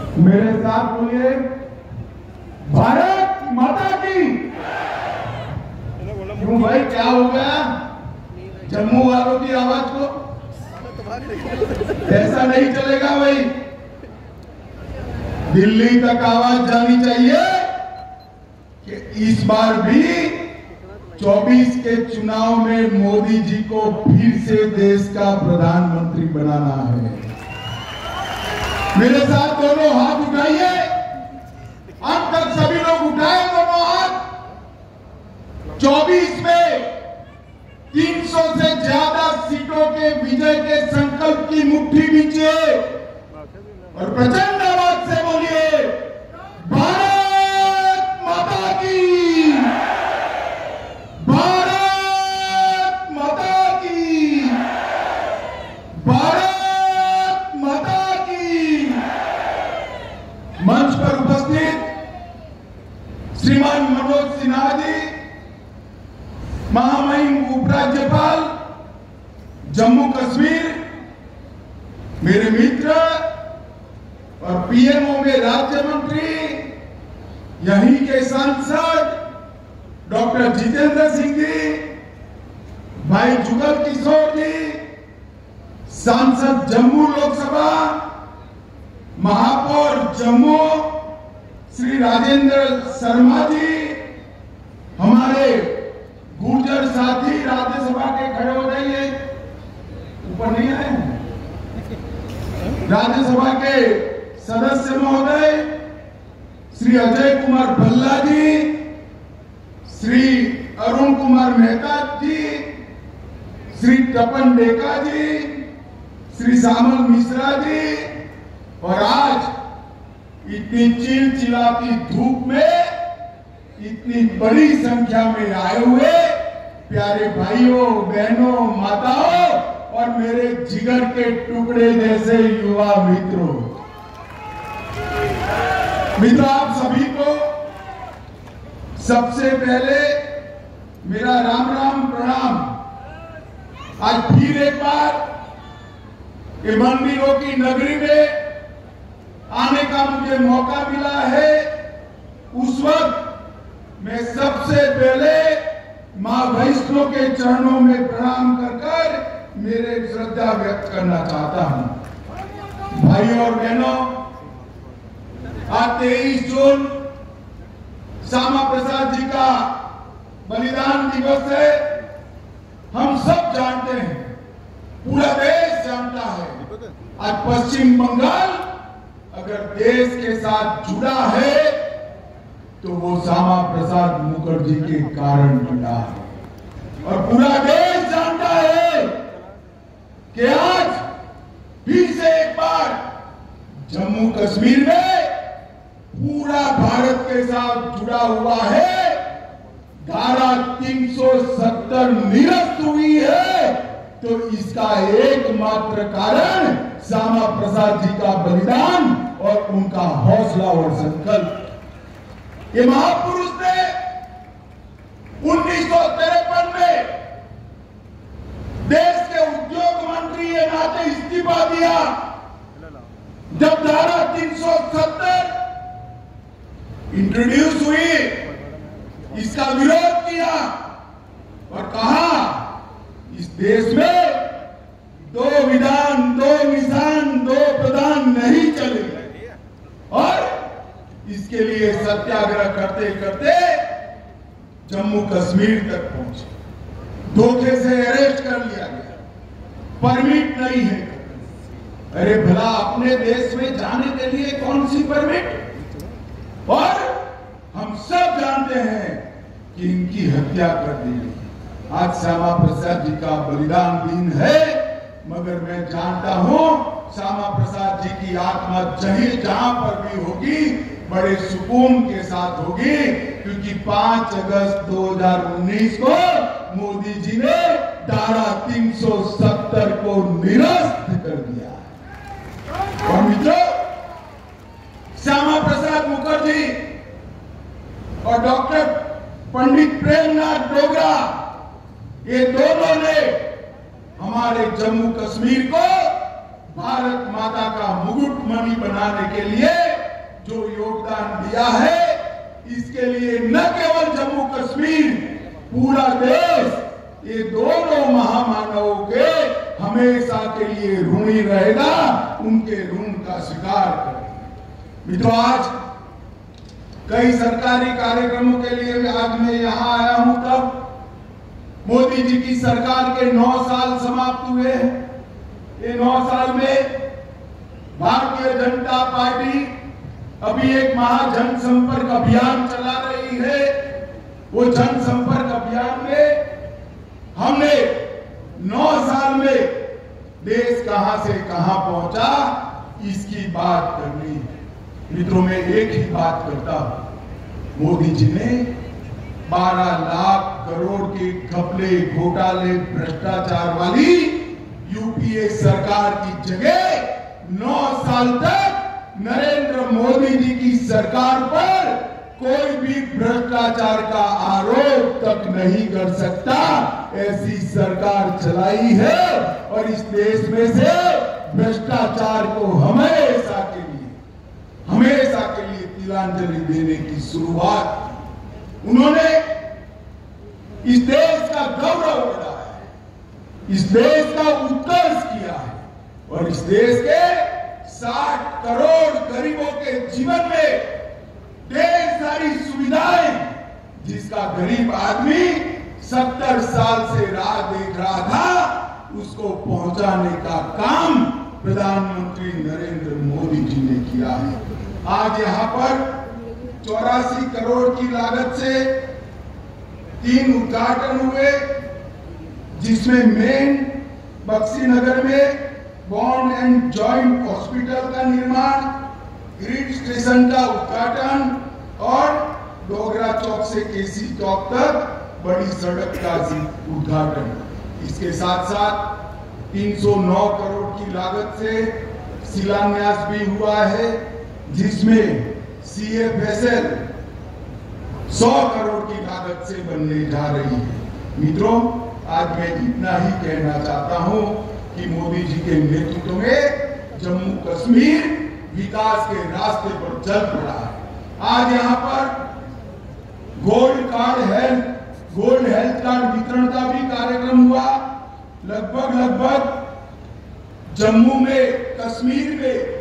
मेरे साथ बोलिए, भारत माता की। क्यों भाई, क्या हो गया जम्मू वालों की आवाज को? ऐसा नहीं चलेगा भाई, दिल्ली तक आवाज जानी चाहिए कि इस बार भी 24 के चुनाव में मोदी जी को फिर से देश का प्रधानमंत्री बनाना है। मेरे साथ दोनों हाथ उठाइए, अब तक सभी लोग उठाए दोनों हाथ। 24 में 300 से ज्यादा सीटों के विजय के संकल्प की मुट्ठी बींचिए और प्रचंड आवाज से बोलिए, भारत माता की, भारत माता की, भारत माता की। मंच पर उपस्थित श्रीमान मनोज सिन्हा जी, महामहिम उपराज्यपाल जम्मू कश्मीर, मेरे मित्र और पीएमओ में राज्य मंत्री, यहीं के सांसद डॉक्टर जितेंद्र सिंह जी, भाई जुगल किशोर जी, सांसद जम्मू लोकसभा, महापौर जम्मू श्री राजेंद्र शर्मा जी, हमारे गुर्जर साथी राज्यसभा के खड़े हो जाइए, ऊपर नहीं आए, राज्यसभा के सदस्य महोदय श्री अजय कुमार भल्ला जी, श्री अरुण कुमार मेहता जी, श्री तपन डेका जी, श्री श्यामल मिश्रा जी, और आज इतनी चिलचिलाती धूप में इतनी बड़ी संख्या में आए हुए प्यारे भाइयों बहनों माताओं और मेरे जिगर के टुकड़े जैसे युवा मित्रों, आप सभी को सबसे पहले मेरा राम राम प्रणाम। आज फिर एक बार ये मंदिरों की नगरी में आने का मुझे मौका मिला है। उस वक्त मैं सबसे पहले मां वैष्णो के चरणों में प्रणाम कर मेरे श्रद्धा व्यक्त करना चाहता हूं। भाइयों और बहनों, आज 23 जून श्यामा प्रसाद जी का बलिदान दिवस है। हम सब जानते हैं, पूरा देश जानता है, आज पश्चिम बंगाल अगर देश के साथ जुड़ा है तो वो श्यामा प्रसाद मुखर्जी के कारण जुड़ा है। और पूरा देश जानता है कि आज फिर से एक बार जम्मू कश्मीर में पूरा भारत के साथ जुड़ा हुआ है। धारा 370 निरस्त हुई है तो इसका एकमात्र कारण श्यामा प्रसाद जी का बलिदान और उनका हौसला और संकल्प। ये महापुरुष ने 1953 में देश के उद्योग मंत्री के नाते इस्तीफा दिया। जब धारा 370 इंट्रोड्यूस हुई, इसका विरोध किया और कहा इस देश में दो विधान, दो निशान, दो प्रधान नहीं चलेगा। और इसके लिए सत्याग्रह करते करते जम्मू कश्मीर तक पहुंचे। धोखे से अरेस्ट कर लिया गया, परमिट नहीं है। अरे भला अपने देश में जाने के लिए कौन सी परमिट? और हम सब जानते हैं कि इनकी हत्या कर दी गई। आज श्यामा प्रसाद जी का बलिदान दिन है, मगर मैं जानता हूं श्यामा प्रसाद जी की आत्मा जहां पर भी होगी बड़े सुकून के साथ होगी, क्योंकि 5 अगस्त 2019 को मोदी जी ने धारा 370 को निरस्त कर दिया। और मित्रों, श्यामा प्रसाद मुखर्जी और डॉक्टर पंडित प्रेमनाथ डोगरा, ये दोनों ने हमारे जम्मू कश्मीर को भारत माता का मुकुटमणि बनाने के लिए जो योगदान दिया है, इसके लिए न केवल जम्मू कश्मीर, पूरा देश ये दोनों महामानवों के हमेशा के लिए ऋणी रहेगा, उनके ऋण का स्वीकार करेगा। मित्रों, आज कई सरकारी कार्यक्रमों के लिए आज मैं यहाँ आया हूं, तब मोदी जी की सरकार के 9 साल समाप्त हुए हैं। ये 9 साल में भारतीय जनता पार्टी अभी एक महाजन संपर्क अभियान चला रही है। वो जनसंपर्क अभियान में हमने 9 साल में देश कहां से कहां पहुंचा, इसकी बात करनी है। मित्रों, मैं एक ही बात करता हूं, मोदी जी ने 12 लाख करोड़ के घपले, घोटाले, भ्रष्टाचार वाली यूपीए सरकार की जगह 9 साल तक नरेंद्र मोदी जी की सरकार पर कोई भी भ्रष्टाचार का आरोप तक नहीं कर सकता, ऐसी सरकार चलाई है। और इस देश में से भ्रष्टाचार को हमेशा के लिए तिलांजलि देने की शुरुआत की। उन्होंने इस देश का गौरव बढ़ाया है, इस देश का उत्कर्ष किया है, और इस देश के 60 करोड़ गरीबों के जीवन में ढेर सारी सुविधाएं, जिसका गरीब आदमी 70 साल से राह देख रहा था, उसको पहुंचाने का काम प्रधानमंत्री नरेंद्र मोदी जी ने किया है। आज यहाँ पर 84 करोड़ की लागत से 3 उद्घाटन हुए, जिसमें मेन बक्सी नगर में बॉन्ड एंड जॉइंट हॉस्पिटल का निर्माण, ग्रिड स्टेशन का उद्घाटन और डोगरा चौक से केसी चौक तक बड़ी सड़क का उद्घाटन। इसके साथ साथ 309 करोड़ की लागत से शिलान्यास भी हुआ है, जिसमें CFSL 100 करोड़ की लागत से बनने जा रही है। मित्रों, आज मैं इतना ही कहना चाहता हूं कि मोदी जी के नेतृत्व में जम्मू कश्मीर विकास के रास्ते पर चल पड़ा है। आज यहाँ पर गोल्ड हेल्थ कार्ड वितरण का भी कार्यक्रम हुआ। लगभग जम्मू में, कश्मीर में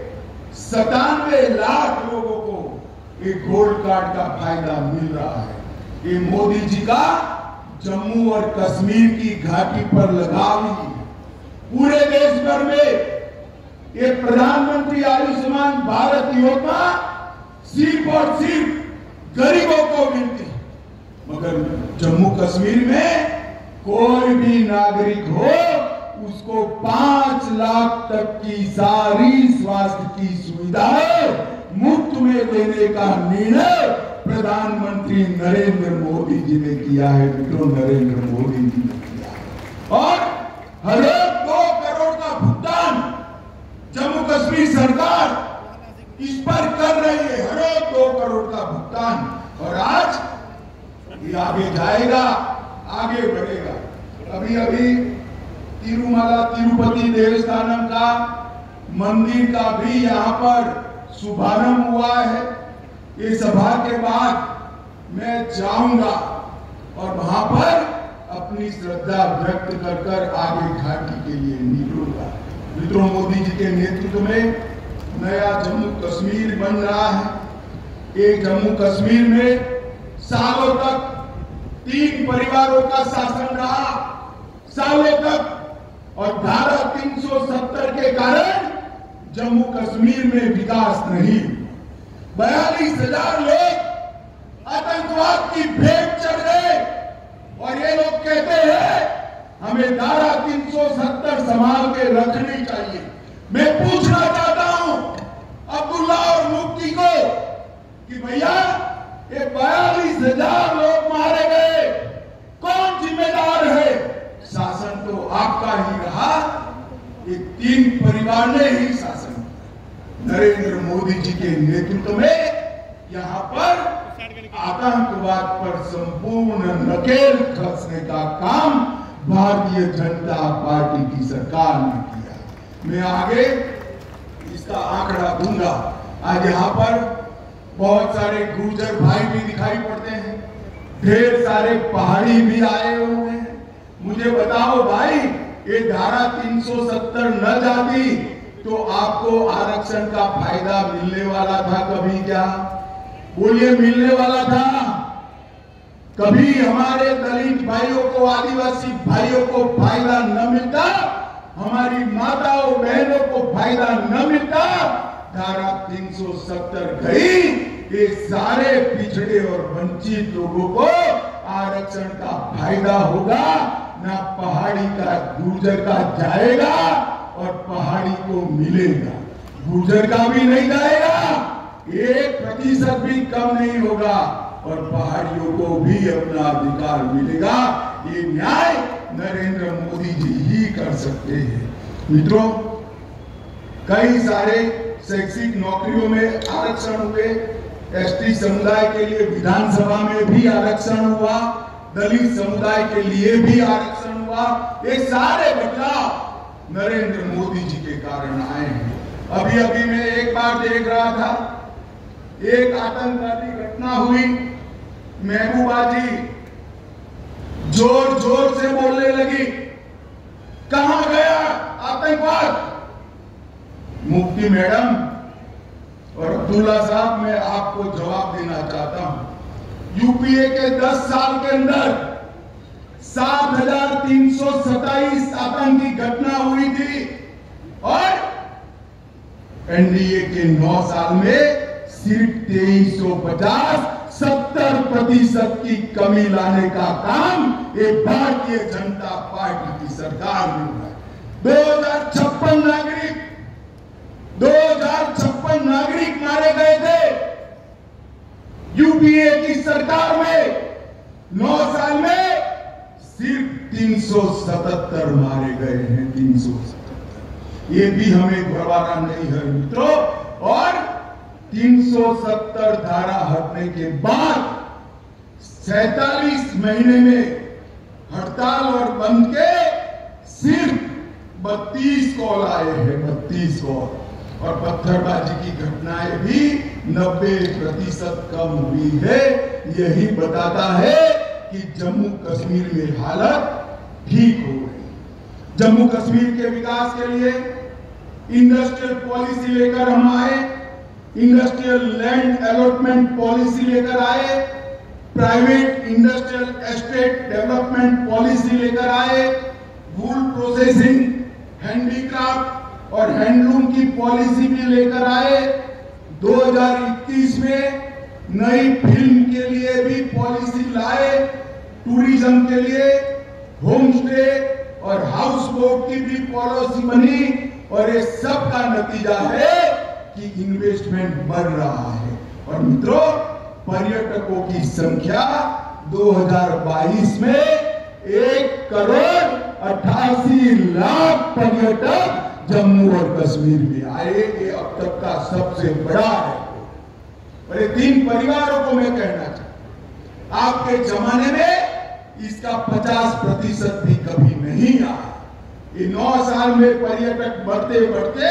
97 लाख लोगों को एक गोल्ड कार्ड का फायदा मिल रहा है। ये मोदी जी का जम्मू और कश्मीर की घाटी पर लगाव ही है। पूरे देश भर में ये प्रधानमंत्री आयुष्मान भारत योजना सिर्फ और सिर्फ गरीबों को मिलती है, मगर जम्मू कश्मीर में कोई भी नागरिक हो, उसको 5 लाख तक की सारी स्वास्थ्य की सुविधाएं मुफ्त में देने का निर्णय प्रधानमंत्री नरेंद्र मोदी जी ने किया है। मित्रों, नरेंद्र मोदी जी ने किया है। और हर 2 करोड़ का भुगतान जम्मू कश्मीर सरकार इस पर कर रही है, हर 2 करोड़ का भुगतान। और आज ये आगे जाएगा, आगे बढ़ेगा। अभी तिरुमला तिरुपति देवस्थानम का मंदिर का भी यहाँ पर शुभारंभ हुआ है। ये सभा के बाद मैं जाऊंगा और वहां पर अपनी श्रद्धा व्यक्त कर आगे घाटी के लिए निकलूंगा। मित्रों, मोदी जी के नेतृत्व में नया जम्मू कश्मीर बन रहा है। एक जम्मू कश्मीर में सालों तक 3 परिवारों का शासन रहा, सालों तक, और धारा 370 के कारण जम्मू कश्मीर में विकास नहीं। 42,000 लोग आतंकवाद की भेंट चढ़ गए, और ये लोग कहते हैं हमें धारा 370 संभाल के रखनी चाहिए। मैं पूछना चाहता हूं अब्दुल्ला और मुफ्ती को कि भैया, ये 42,000 लोग मारे गए, कौन जिम्मेदार है? शासन तो आपका ही रहा, ये 3 परिवार ने ही शासन। नरेंद्र मोदी जी के नेतृत्व में यहाँ पर आतंकवाद पर संपूर्ण नकेल कसने का काम भारतीय जनता पार्टी की सरकार ने किया। मैं आगे इसका आंकड़ा दूंगा। आज यहाँ पर बहुत सारे गुर्जर भाई भी दिखाई पड़ते हैं, ढेर सारे पहाड़ी भी आए हुए हैं। मुझे बताओ भाई, ये धारा 370 न जाती तो आपको आरक्षण का फायदा मिलने वाला था कभी? क्या बोलिए, मिलने वाला था? कभी हमारे दलित भाइयों को, आदिवासी भाइयों को फायदा न मिलता? हमारी माताओं बहनों को फायदा न मिलता? धारा 370 गई, ये सारे पिछड़े और वंचित लोगों को आरक्षण का फायदा होगा, ना पहाड़ी का गुर्जर का जाएगा और पहाड़ी को मिलेगा। गुर्जर का भी नहीं जाएगा, 1% भी कम नहीं होगा और पहाड़ियों को भी अपना अधिकार मिलेगा। ये न्याय नरेंद्र मोदी जी ही कर सकते हैं। मित्रों, कई सारे शैक्षिक नौकरियों में आरक्षण हुए, एसटी समुदाय के लिए विधानसभा में भी आरक्षण हुआ, दलित समुदाय के लिए भी आरक्षण हुआ। ये सारे बदलाव नरेंद्र मोदी जी के कारण आए हैं। अभी अभी मैं एक बार देख रहा था, एक आतंकवादी घटना हुई, महबूबा जी जोर जोर से बोलने लगी, कहां गया आतंकवाद? मुफ्ती मैडम और अब्दुल्ला साहब, मैं आपको जवाब देना चाहता हूं। यूपीए के 10 साल के अंदर 7,327 आतंकी घटना हुई थी और एनडीए के 9 साल में सिर्फ 2350, 70% की कमी लाने का काम ये भारतीय जनता पार्टी की सरकार ने हुआ। 2056 नागरिक मारे गए थे यूपीए की सरकार में। 9 साल में सिर्फ 377 मारे गए हैं, 377। ये भी हमें गवारा नहीं है मित्रों। और 370 धारा हटने के बाद 47 महीने में हड़ताल और बंद के सिर्फ 32 कॉल आए हैं, 32 कॉल। और पत्थरबाजी की घटनाएं भी 90% कम हुई है। यही बताता है कि जम्मू कश्मीर में हालत ठीक हो गई। जम्मू कश्मीर के विकास के लिए इंडस्ट्रियल पॉलिसी लेकर हम आए, इंडस्ट्रियल लैंड अलॉटमेंट पॉलिसी लेकर आए, private industrial estate development policy लेकर आए, वूल प्रोसेसिंग, हैंडीक्राफ्ट और हैंडलूम की पॉलिसी भी लेकर आए। 2021 में नई फिल्म के लिए भी पॉलिसी लाए, टूरिज्म के लिए होम स्टे और हाउस बोट की भी पॉलिसी बनी। और ये सब का नतीजा है कि इन्वेस्टमेंट बढ़ रहा है। और मित्रों, पर्यटकों की संख्या 2022 में 1,88,00,000 पर्यटक जम्मू और कश्मीर में आए। ये अब तक का सबसे बड़ा है। और ये 3 परिवारों को मैं कहना चाहता हूं, आपके जमाने में इसका 50% भी कभी नहीं आया। ये 9 साल में पर्यटक बढ़ते बढ़ते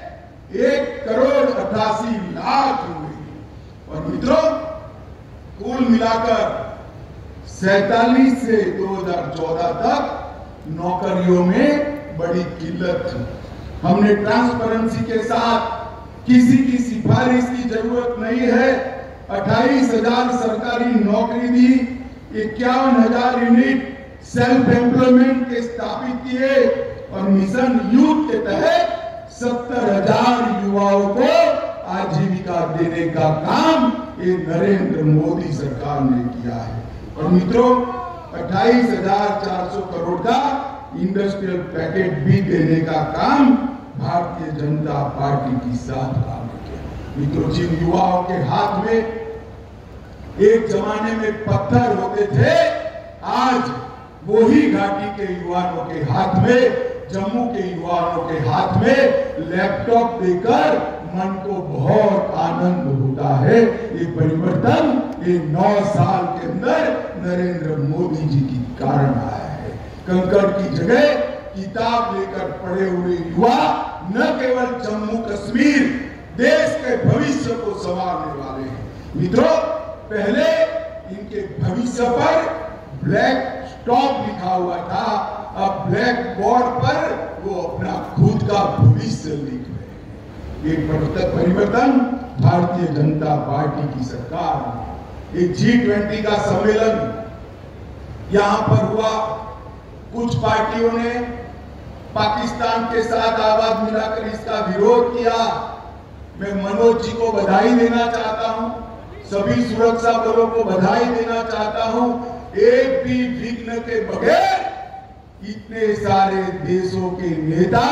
1,88,00,000 हुए। और मित्रों, कुल मिलाकर 47 से 2014 तक नौकरियों में बड़ी किल्लत थी। हमने ट्रांसपेरेंसी के साथ, किसी की सिफारिश की जरूरत नहीं है, 28,000 सरकारी नौकरी दी, 51,000 यूनिट सेल्फ एम्प्लॉयमेंट के स्थापित किए और मिशन यूथ के तहत 70,000 युवाओं को आजीविका देने का काम ये नरेंद्र मोदी सरकार ने किया है। और मित्रों, 28,400 करोड़ का इंडस्ट्रियल पैकेज भी देने का काम भारतीय जनता पार्टी की सरकार ने किया। मित्रों, जिन युवाओं के हाथ में एक जमाने में पत्थर होते थे, आज वही घाटी के युवाओं के हाथ में, जम्मू के युवाओं के हाथ में लैपटॉप देकर मन को बहुत आनंद होता है। ये परिवर्तन ये 9 साल के अंदर नरेंद्र मोदी जी के कारण आया है। कंकड़ की जगह किताब लेकर पढ़े हुए युवा न केवल जम्मू कश्मीर देश के भविष्य को संवारने वाले हैं। मित्रों, पहले इनके भविष्य पर ब्लैक स्टॉप लिखा हुआ था, अब ब्लैक बोर्ड पर वो अपना खुद का भविष्य लिख रहे हैं। एक परिवर्तन भारतीय जनता पार्टी की सरकार में। एक G20 का सम्मेलन यहां पर हुआ, कुछ पार्टियों ने पाकिस्तान के साथ आवाज मिलाकर इसका विरोध किया। मैं मनोज जी को बधाई देना चाहता हूं, सभी सुरक्षा बलों को बधाई देना चाहता हूं। एक भी विघ्न के बगैर इतने सारे देशों के नेता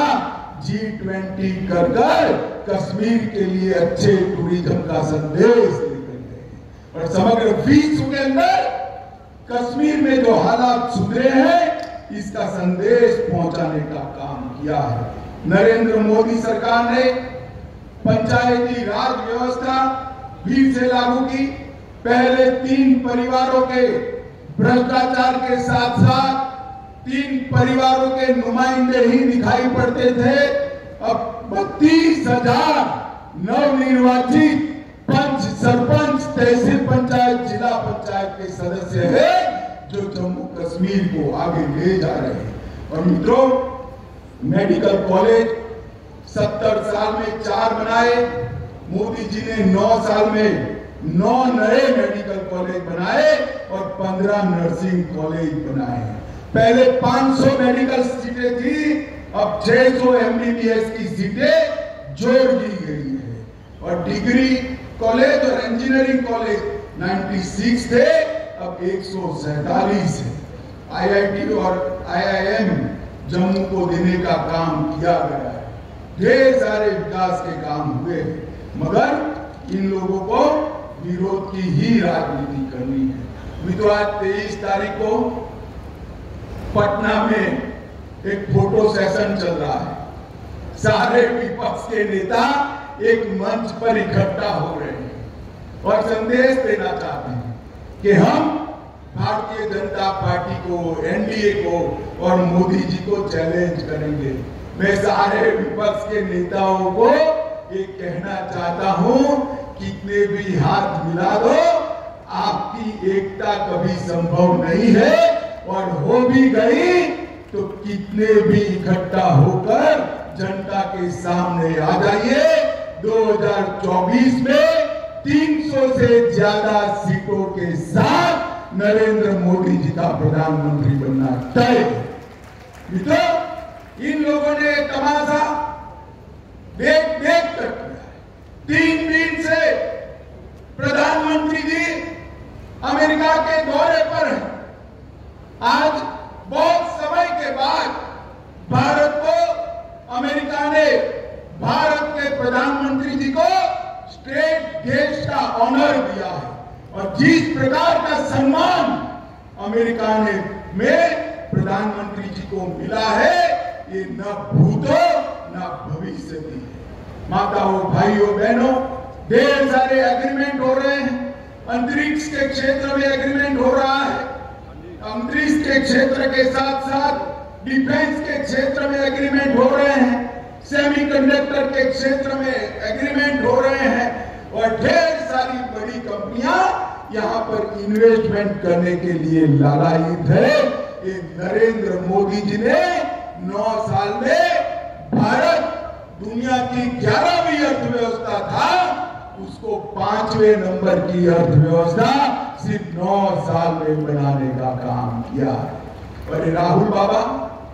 G20 कर कश्मीर के लिए अच्छे टूरिज्म का संदेश लेकर गए और समग्र विश्व के अंदर कश्मीर में जो हालात सुधरे हैं इसका संदेश पहुंचाने का काम किया है। नरेंद्र मोदी सरकार ने पंचायती राज व्यवस्था फिर से लागू की। पहले 3 परिवारों के भ्रष्टाचार के साथ साथ 3 परिवारों के नुमाइंदे ही दिखाई पड़ते थे। अब 32,000 नवनिर्वाचित पंच, सरपंच, तहसील पंचायत, जिला पंचायत के सदस्य हैं जो जम्मू कश्मीर को आगे ले जा रहे हैं। और मित्रों, मेडिकल कॉलेज 70 साल में 4 बनाए, मोदी जी ने 9 साल में 9 नए मेडिकल कॉलेज बनाए और 15 नर्सिंग कॉलेज बनाए। पहले 500 मेडिकल सीटें थी, अब 600 MBBS की सीटें जोड़ दी गई है। और डिग्री कॉलेज और इंजीनियरिंग कॉलेज 96 थे, अब 147 है। IIT और IIM जम्मू को देने का काम किया गया है। ढेर सारे विकास के काम हुए, मगर इन लोगों को विरोध की ही राजनीति करनी है। मित्रों, आज 23 तारीख को पटना में एक फोटो सेशन चल रहा है। सारे विपक्ष के नेता एक मंच पर इकट्ठा हो रहे हैं और संदेश देना चाहते हैं कि हम भारतीय जनता पार्टी को, NDA को और मोदी जी को चैलेंज करेंगे। मैं सारे विपक्ष के नेताओं को एक कहना चाहता हूं, कितने भी हाथ मिला दो, आपकी एकता कभी संभव नहीं है, और हो भी गई तो कितने भी इकट्ठा होकर जनता के सामने आ जाइए। 2024 में 300 से ज्यादा सीटों के साथ नरेंद्र मोदी जी का प्रधानमंत्री बनना तय है। मित्रों, इन लोगों ने तमाशा देख कर किया। 3 दिन से प्रधानमंत्री जी अमेरिका के दौरे पर हैं। आज बहुत समय के बाद भारत को अमेरिका ने भारत के प्रधानमंत्री जी को स्टेट गेस्ट का ऑनर दिया है, और जिस प्रकार का सम्मान अमेरिका ने में प्रधानमंत्री जी को मिला है, ये न भूतो न भविष्य की है। माताओं, भाइयों, बहनों, ढेर सारे एग्रीमेंट हो रहे हैं। अंतरिक्ष के क्षेत्र में एग्रीमेंट हो रहा है, अंतरिक्ष के क्षेत्र के साथ साथ डिफेंस के क्षेत्र में एग्रीमेंट हो रहे हैं, सेमीकंडक्टर के क्षेत्र में एग्रीमेंट हो रहे हैं, और ढेर सारी बड़ी कंपनियां यहां पर इन्वेस्टमेंट करने के लिए लालायित है। ये नरेंद्र मोदी जी ने 9 साल में भारत दुनिया की 11वीं अर्थव्यवस्था था, उसको 5वें नंबर की अर्थव्यवस्था सिर्फ 9 साल में बनाने का काम किया है। और राहुल बाबा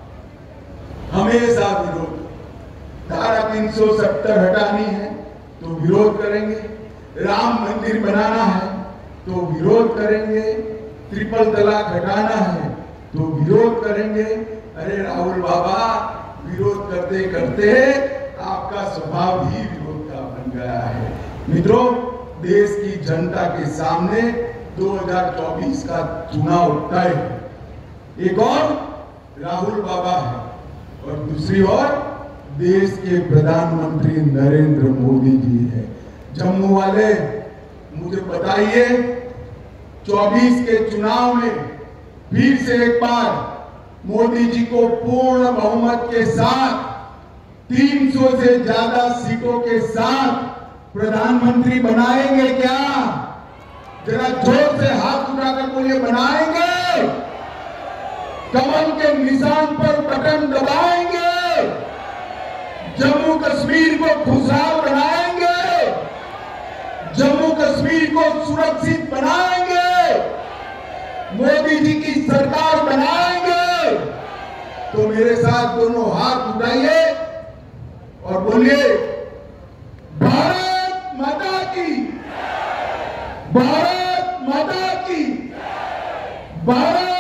हमेशा विरोध, धारा 370 हटानी है तो विरोध करेंगे, राम मंदिर बनाना है तो विरोध करेंगे, ट्रिपल तलाक हटाना है तो विरोध करेंगे। अरे राहुल बाबा, विरोध करते करते आपका स्वभाव ही विरोध का बन गया है। मित्रों, देश की जनता के सामने 2024 का चुनाव तय है। एक और राहुल बाबा है और दूसरी ओर देश के प्रधानमंत्री नरेंद्र मोदी जी है। जम्मू वाले मुझे बताइए, 24 के चुनाव में फिर से एक बार मोदी जी को पूर्ण बहुमत के साथ 300 से ज्यादा सीटों के साथ प्रधानमंत्री बनाएंगे क्या? जरा जोर से हाथ उठाकर बोलिए, बनाएंगे? कमल के निशान पर बटन दबाएंगे? जम्मू कश्मीर को खुशहाल बनाएंगे? जम्मू कश्मीर को सुरक्षित बनाएंगे? मोदी जी की सरकार बनाएंगे? तो मेरे साथ दोनों हाथ उठाइए और बोलिए, भारत माता की, भारत माता की, भारत